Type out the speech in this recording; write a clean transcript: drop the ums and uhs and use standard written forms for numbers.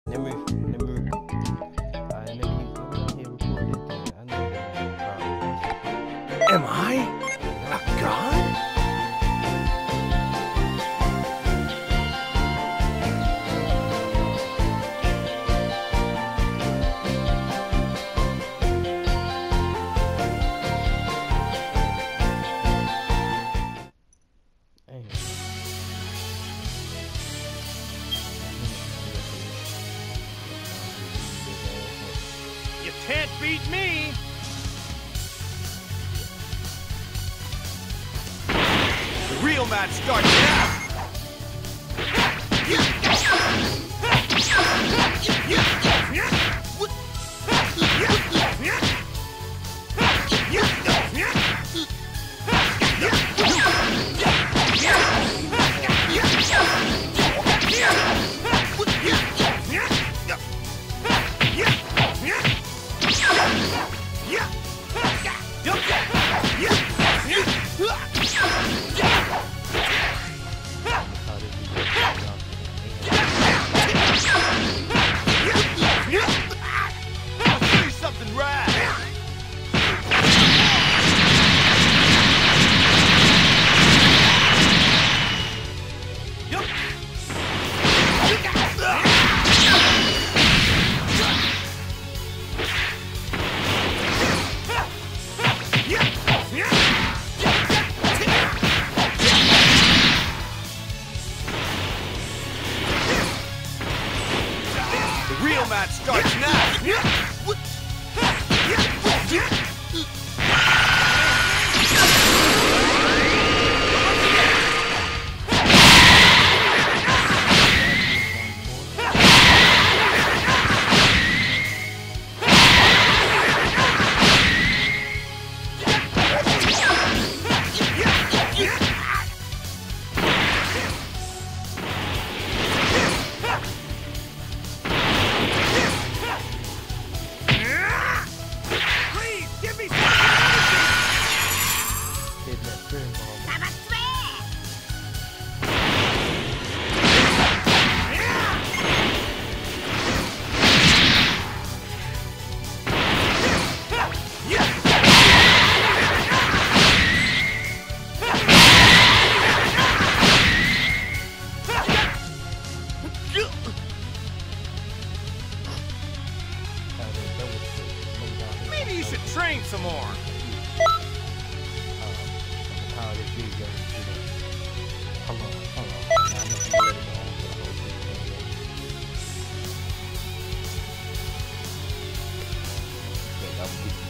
Let me let me keep coming out here recording this thing. I know that. Am I a god? You can't beat me! The real match starts now! Something rad! The real match starts now! Maybe you should train some more. How this video Hold on. Now I'm gonna let it go on for the whole video. Yeah, that would be